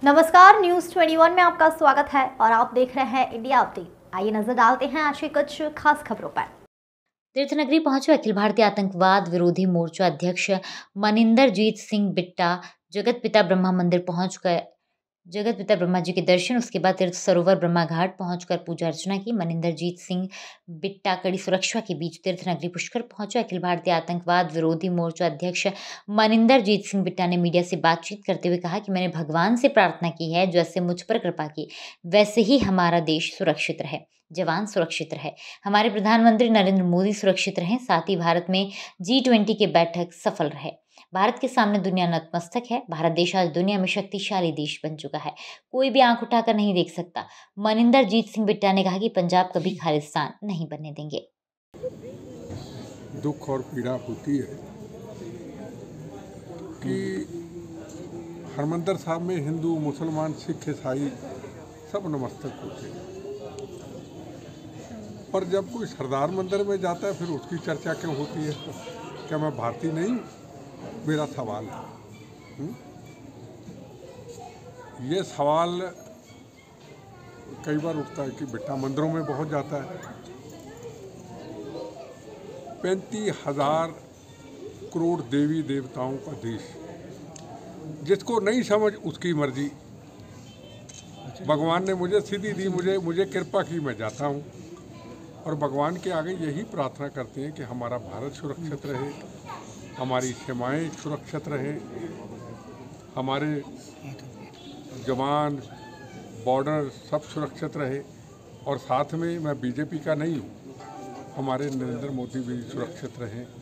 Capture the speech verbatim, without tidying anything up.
नमस्कार, न्यूज इक्कीस में आपका स्वागत है और आप देख रहे हैं इंडिया अपडेट। आइए नजर डालते हैं आज की कुछ खास खबरों पर। तीर्थनगरी पहुंचे अखिल भारतीय आतंकवाद विरोधी मोर्चा अध्यक्ष मनिंदरजीत सिंह बिट्टा। जगत पिता ब्रह्मा मंदिर पहुंच गए जगत पिता ब्रह्मा जी के दर्शन, उसके बाद तीर्थ सरोवर ब्रह्मा घाट पहुंचकर पूजा अर्चना की। मनिंदरजीत सिंह बिट्टा कड़ी सुरक्षा के बीच तीर्थनगरी पुष्कर पहुंचे। अखिल भारतीय आतंकवाद विरोधी मोर्चा अध्यक्ष मनिंदरजीत सिंह बिट्टा ने मीडिया से बातचीत करते हुए कहा कि मैंने भगवान से प्रार्थना की है, जैसे मुझ पर कृपा की वैसे ही हमारा देश सुरक्षित रहे, जवान सुरक्षित रहे, हमारे प्रधानमंत्री नरेंद्र मोदी सुरक्षित रहें, साथ ही भारत में जी ट्वेंटी की बैठक सफल रहे। भारत के सामने दुनिया नतमस्तक है। भारत देश आज दुनिया में शक्तिशाली देश बन चुका है, कोई भी आंख उठाकर नहीं देख सकता। मनिंदरजीत सिंह बिट्टा ने कहा कि पंजाब कभी खालिस्तान नहीं बनने देंगे। दुख और पीड़ा होती है कि हरमंदिर साहब में हिंदू, मुसलमान, सिख, ईसाई सब नमस्तक होते हैं, पर जब कोई सरदार मंदिर में जाता है फिर उसकी चर्चा क्यों होती है? क्या मैं भारतीय नहीं? मेरा सवाल है। हुँ? ये सवाल कई बार उठता है कि बिट्टा मंदिरों में बहुत जाता है। पैंतीस हजार करोड़ देवी देवताओं का देश, जिसको नहीं समझ उसकी मर्जी। भगवान ने मुझे सिद्धि दी, मुझे मुझे कृपा की, मैं जाता हूँ और भगवान के आगे यही प्रार्थना करते हैं कि हमारा भारत सुरक्षित रहे, हमारी सीमाएं सुरक्षित रहें, हमारे जवान, बॉर्डर सब सुरक्षित रहे। और साथ में मैं बीजेपी का नहीं हूँ, हमारे नरेंद्र मोदी भी सुरक्षित रहें।